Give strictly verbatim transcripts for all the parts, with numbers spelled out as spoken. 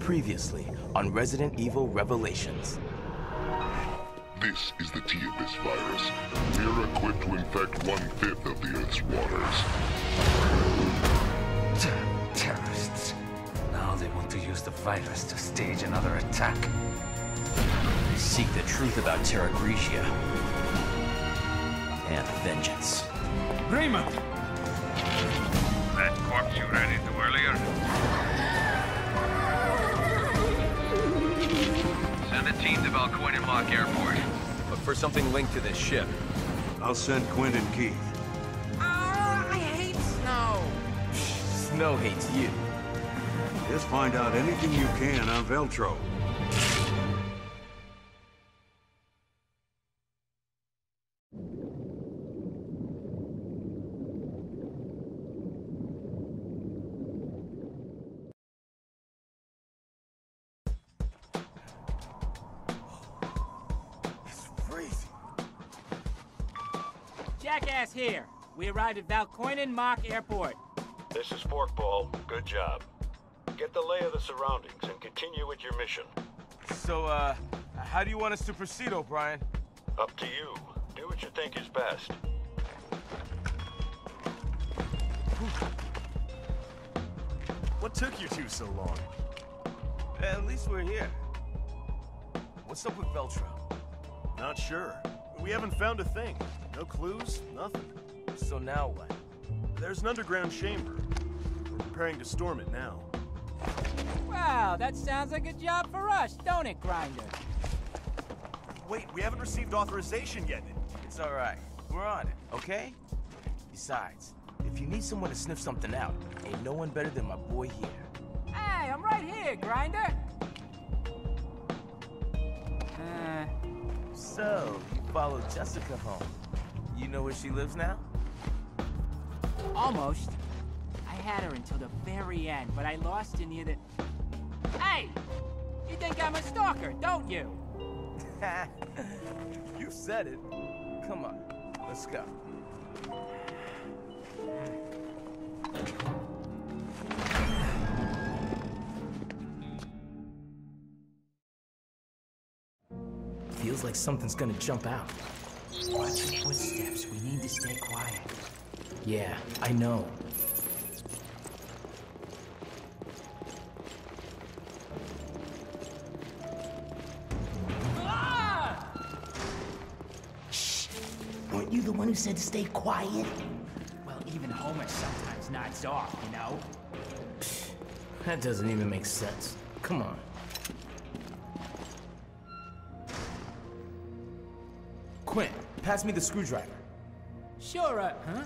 Previously on Resident Evil Revelations. This is the T-Abyss virus. We are equipped to infect one-fifth of the Earth's waters. Terrorists. Now they want to use the virus to stage another attack. They seek the truth about Terra Grigia. And vengeance. Raymond! That corpse you ran into earlier? Send a team to Valcoin and Mock Airport. Look for something linked to this ship. I'll send Quinn and Keith. Oh, I hate snow. Snow hates you. Just find out anything you can on Veltro. Jackass here. We arrived at Valcoinen Mock Airport. This is Forkball. Good job. Get the lay of the surroundings and continue with your mission. So, uh, how do you want us to proceed, O'Brien? Up to you. Do what you think is best. What took you two so long? At least we're here. What's up with Veltro? Not sure. We haven't found a thing. No clues, nothing. So now what? There's an underground chamber. We're preparing to storm it now. Wow, that sounds like a job for us, don't it, Grinder? Wait, we haven't received authorization yet. It's all right. We're on it, okay? Besides, if you need someone to sniff something out, ain't no one better than my boy here. Hey, I'm right here, Grinder. Uh... So, you followed Jessica home. You know where she lives now? Almost. I had her until the very end, but I lost her near the... Hey! You think I'm a stalker, don't you? You said it. Come on, let's go. Feels like something's gonna jump out. Watch your footsteps. We need to stay quiet. Yeah, I know. Ah! Shh! Weren't you the one who said to stay quiet? Well, even Homer sometimes nods off, you know? That doesn't even make sense. Come on. Quinn, pass me the screwdriver. Sure, uh, huh?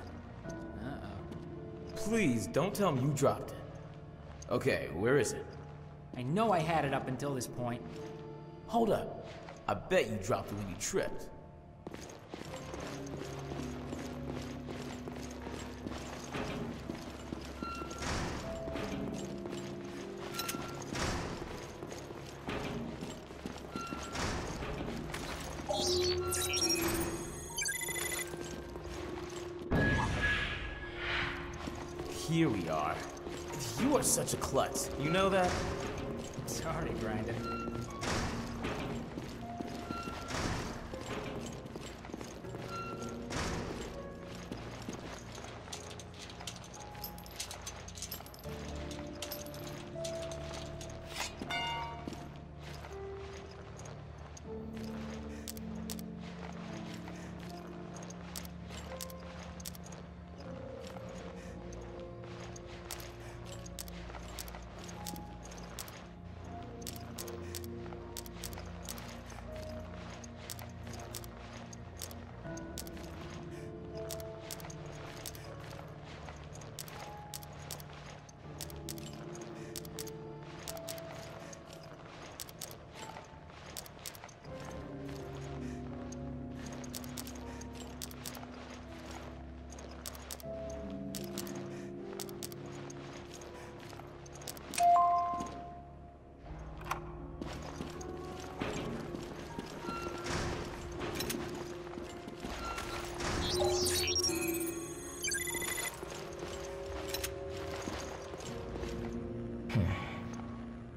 Please, don't tell me you dropped it. Okay, where is it? I know I had it up until this point. Hold up. I bet you dropped it when you tripped. Here we are. You are such a klutz. You know that? Sorry, Grinder.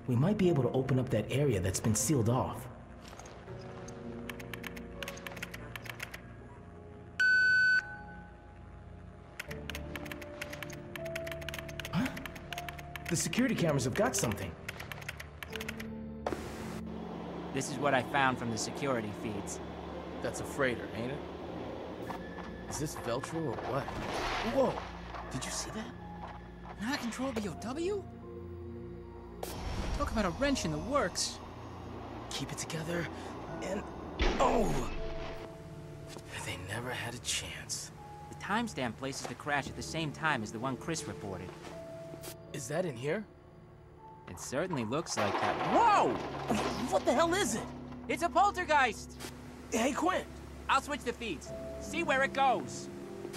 we might be able to open up that area that's been sealed off. Huh? The security cameras have got something. This is what I found from the security feeds. That's a freighter, ain't it? Is this Veltro or what? Whoa! Did you see that? Not control B O W? Talk about a wrench in the works. Keep it together, and... Oh! They never had a chance. The timestamp places the crash at the same time as the one Chris reported. Is that in here? It certainly looks like that. Whoa! What the hell is it? It's a poltergeist! Hey, Quint! I'll switch the feeds. See where it goes.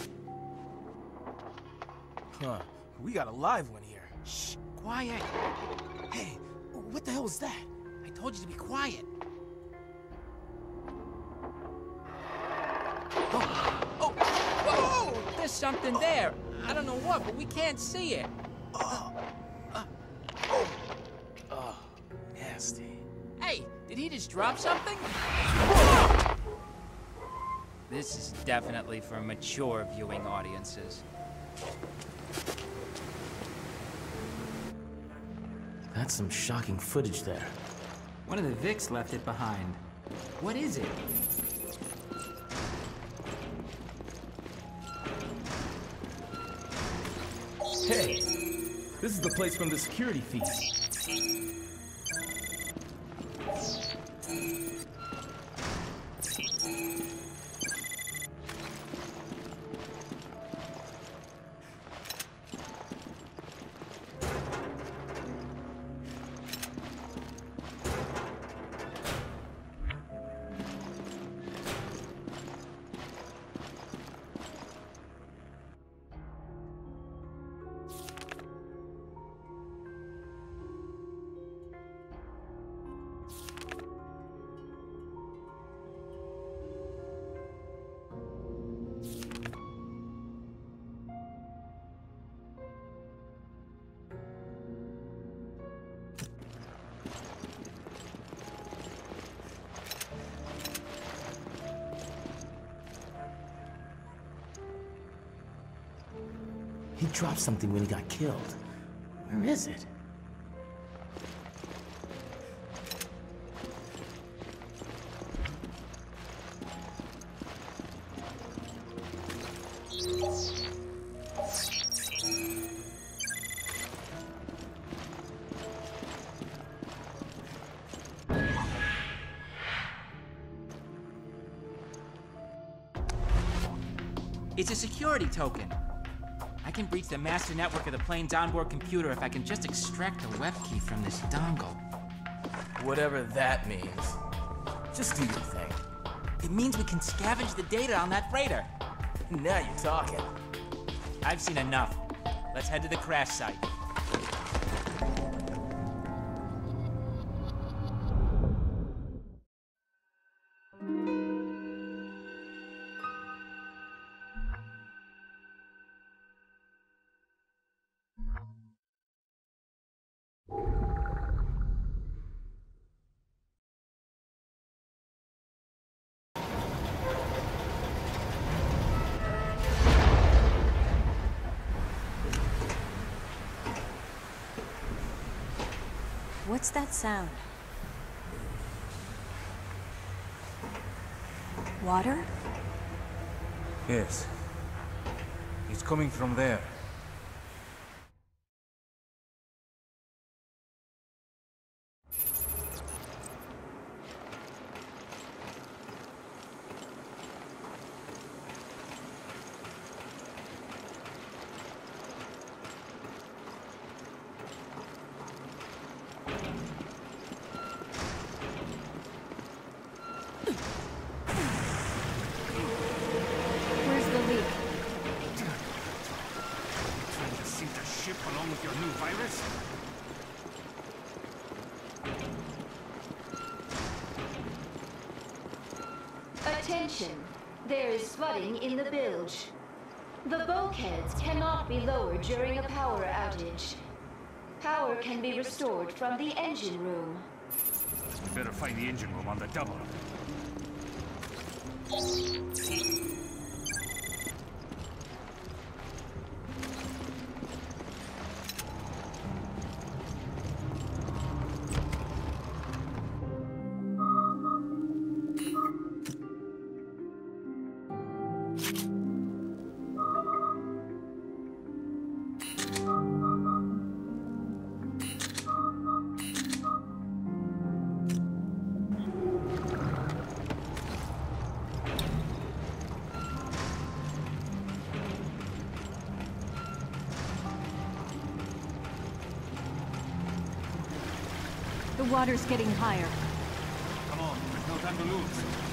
Huh. We got a live one here. Shh, quiet. Hey, what the hell is that? I told you to be quiet. Oh, oh, whoa! There's something there. I don't know what, but we can't see it. Oh, uh, oh, oh, nasty. Hey, did he just drop something? This is definitely for mature viewing audiences. That's some shocking footage there. One of the Vics left it behind. What is it? Hey, this is the place from the security feed. He dropped something when he got killed. Where is it? It's a security token. I can breach the master network of the plane's onboard computer if I can just extract the web key from this dongle. Whatever that means. Just do your thing. It means we can scavenge the data on that freighter. Now you're talking. I've seen enough. Let's head to the crash site. What's that sound? Water? Yes. It's coming from there. Along with your new virus? Attention! There is flooding in the bilge. The bulkheads cannot be lowered during a power outage. Power can be restored from the engine room. We better find the engine room on the double. The water's getting higher. Come on, there's no time to lose.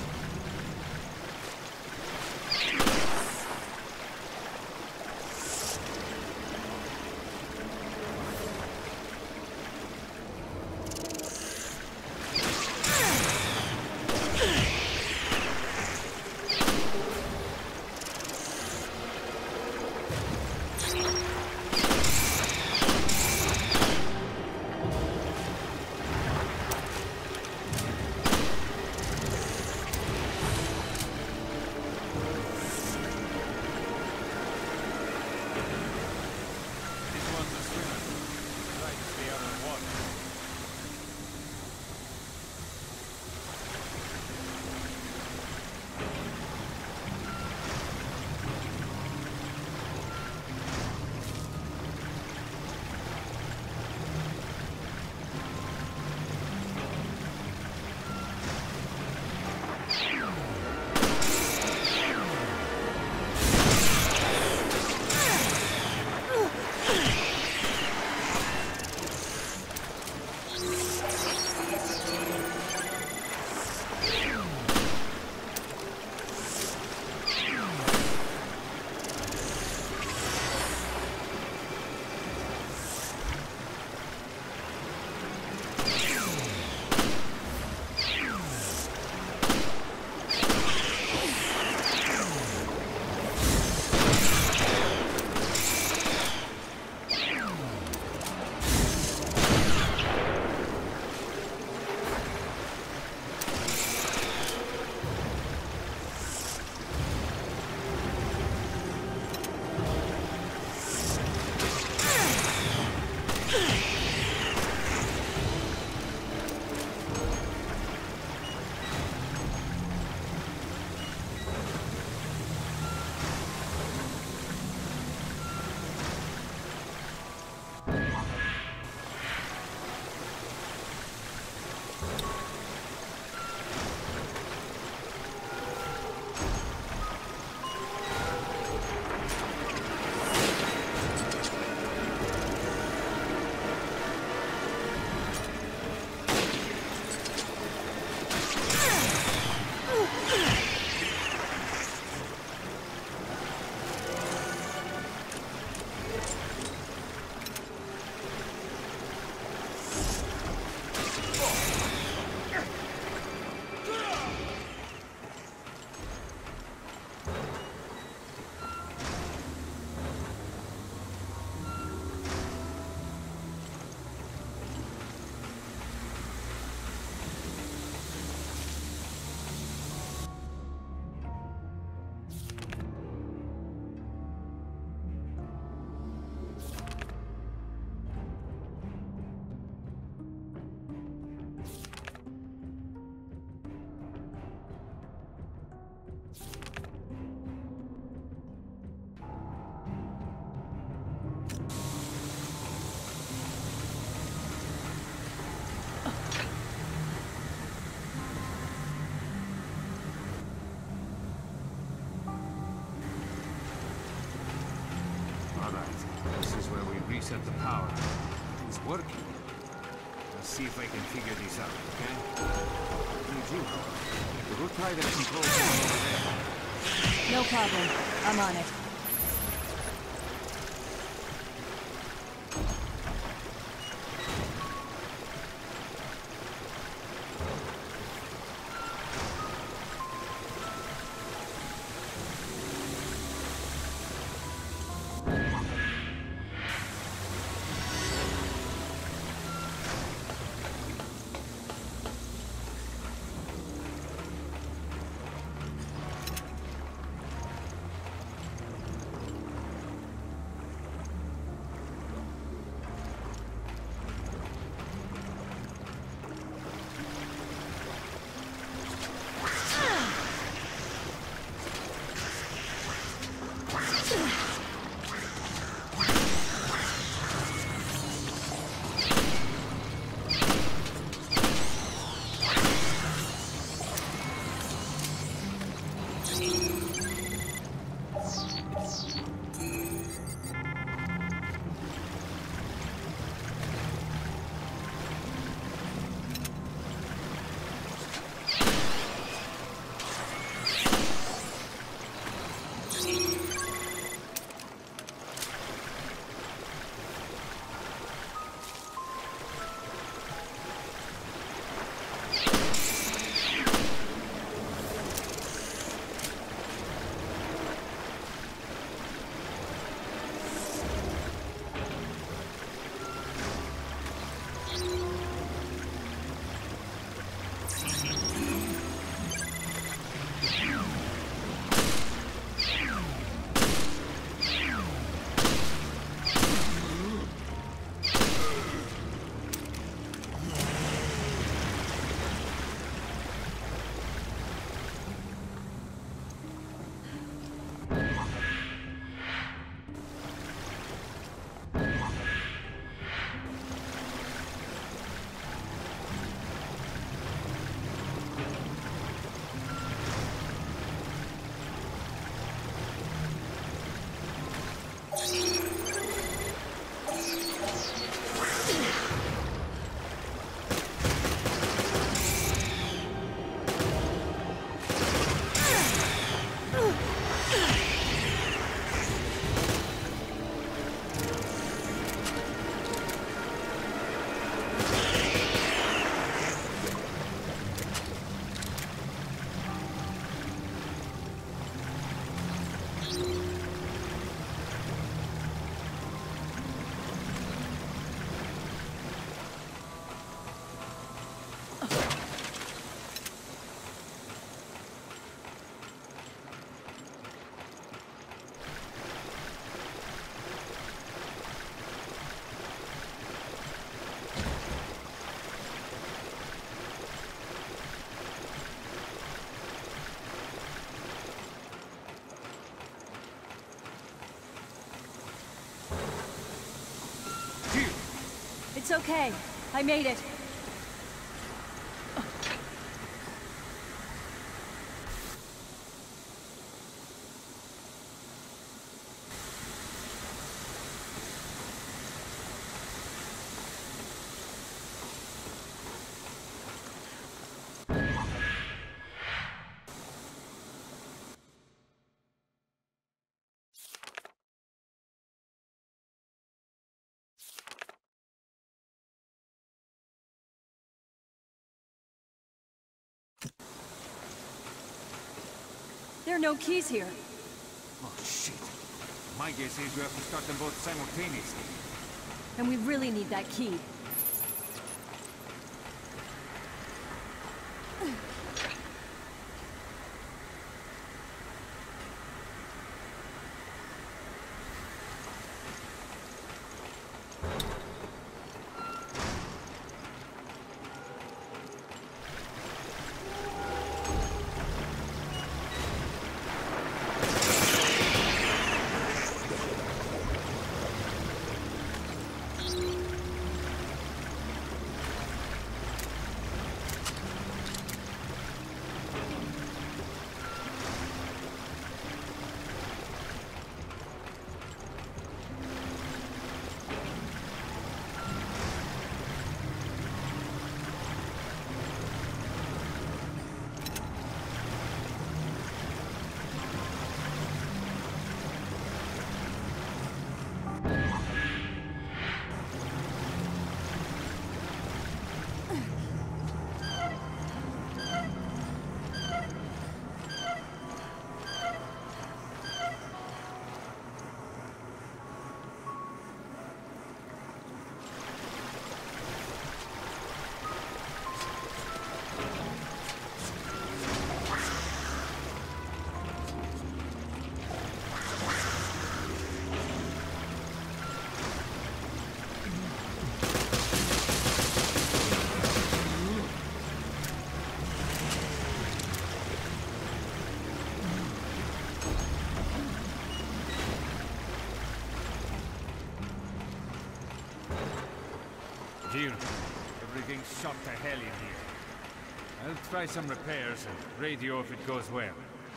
Reset the power. It's working. Let's see if I can figure this out, okay? I need you, however. Go try the control panel over there. No problem. I'm on it. okay. I made it. There are no keys here. Oh, shit. My guess is we have to start them both simultaneously. And we really need that key. Here, everything's shot to hell in here. I'll try some repairs and radio if it goes well.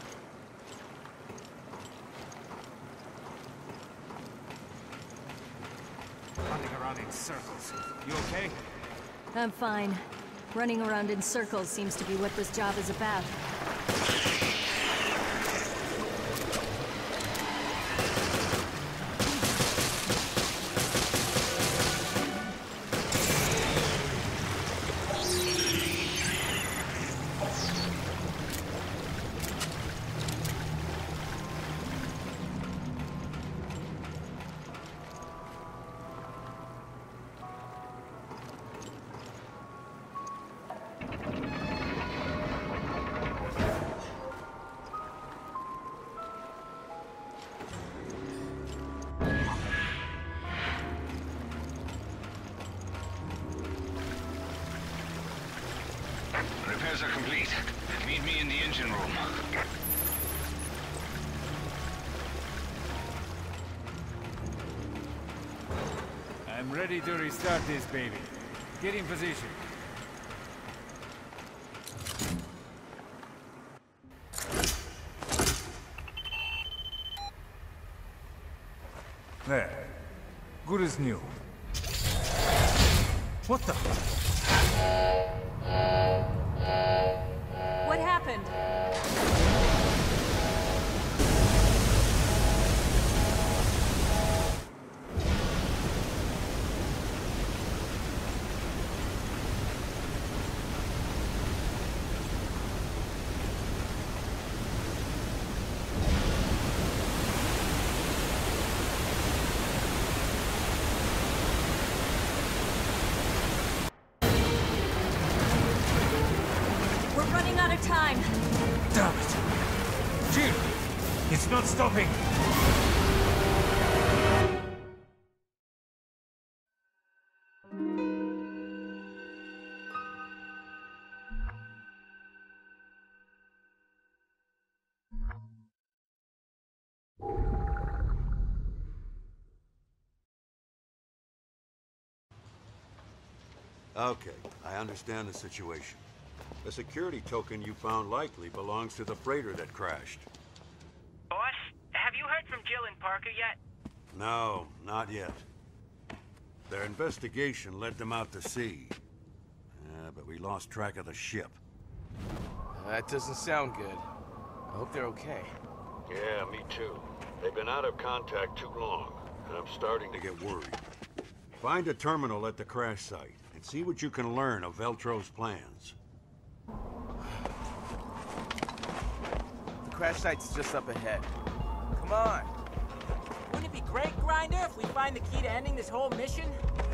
Running around in circles. You okay? I'm fine. Running around in circles seems to be what this job is about. Repairs are complete. Meet me in the engine room. I'm ready to restart this baby. Get in position. There. Good as new. What the? What happened? Time. Damn it! Jill! It's not stopping! Okay, I understand the situation. The security token you found likely belongs to the freighter that crashed. Boss, have you heard from Jill and Parker yet? No, not yet. Their investigation led them out to sea. Uh, but we lost track of the ship. That doesn't sound good. I hope they're okay. Yeah, me too. They've been out of contact too long, and I'm starting to get worried. Find a terminal at the crash site, and see what you can learn of Veltro's plans. The crash site's just up ahead. Come on! Wouldn't it be great, Grinder, if we find the key to ending this whole mission?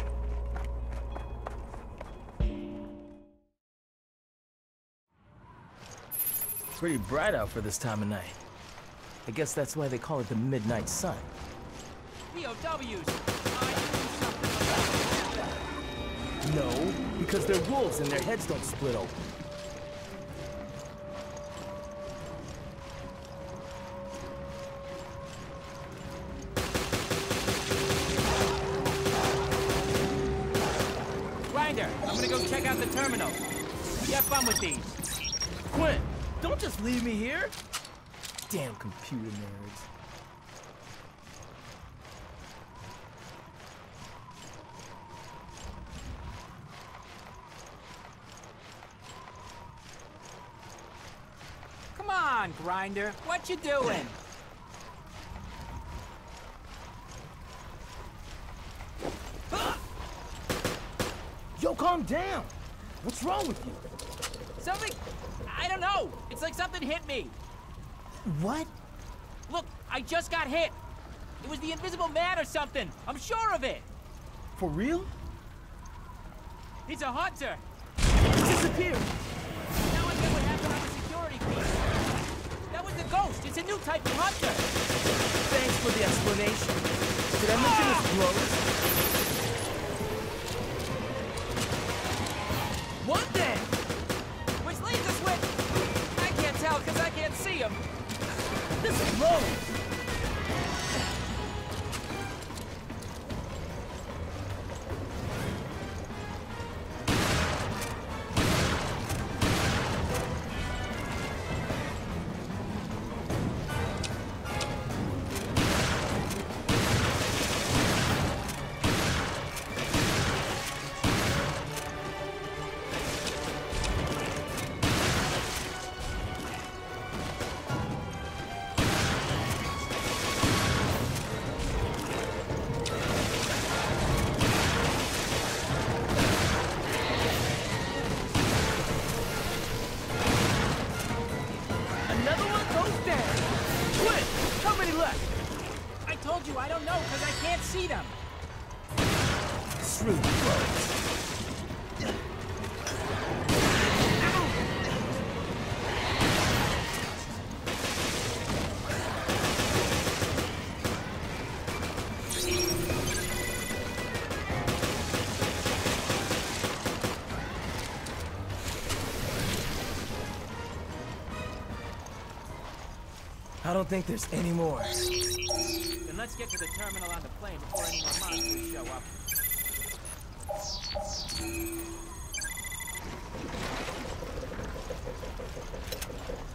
Pretty bright out for this time of night. I guess that's why they call it the Midnight Sun. P O Ws! Are you doing something about that? No, because they're wolves and their heads don't split open. Grinder, I'm gonna go check out the terminal. You have fun with these. Quinn, don't just leave me here! Damn computer nerds. Come on, Grinder. What you doing? Yo, calm down! What's wrong with you? Something... I don't know. It's like something hit me. What? Look, I just got hit. It was the Invisible Man or something. I'm sure of it. For real? He's a hunter. Disappeared! Now I get what happened on the security feed. That was the ghost. It's a new type of hunter. Thanks for the explanation. Did I mention his clothes? What then? Which leads us with... I can't tell because I can't see him. This blows! I told you I don't know because I can't see them. Screw the clothes. I don't think there's any more. Then let's get to the terminal on the plane before any more monsters show up.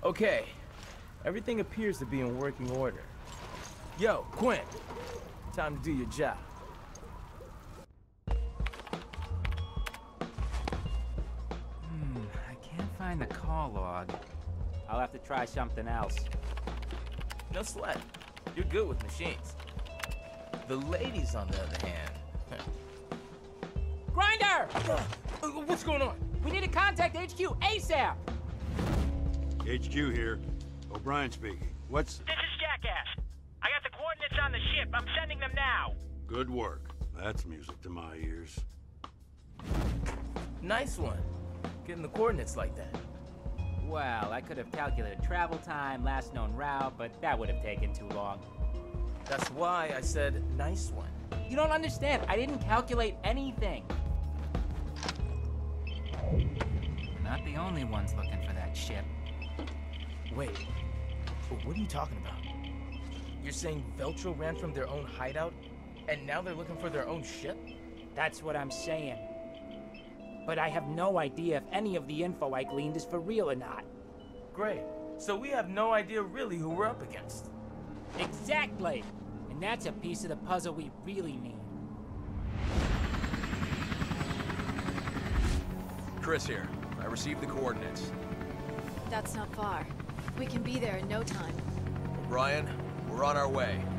Okay, everything appears to be in working order. Yo, Quinn, time to do your job. Hmm, I can't find the call log. I'll have to try something else. No sweat. You're good with machines. The ladies, on the other hand... Grinder! Uh, what's going on? We need to contact H Q ASAP! H Q here. O'Brien speaking. What's... This is Jackass. I got the coordinates on the ship. I'm sending them now. Good work. That's music to my ears. Nice one. Getting the coordinates like that. Well, I could have calculated travel time, last known route, but that would have taken too long. That's why I said nice one. You don't understand. I didn't calculate anything. Not the only ones looking for that ship. Wait, what are you talking about? You're saying Veltro ran from their own hideout, and now they're looking for their own ship? That's what I'm saying. But I have no idea if any of the info I gleaned is for real or not. Great. So we have no idea really who we're up against. Exactly. And that's a piece of the puzzle we really need. Chris here. I received the coordinates. That's not far. We can be there in no time. O'Brien, we're on our way.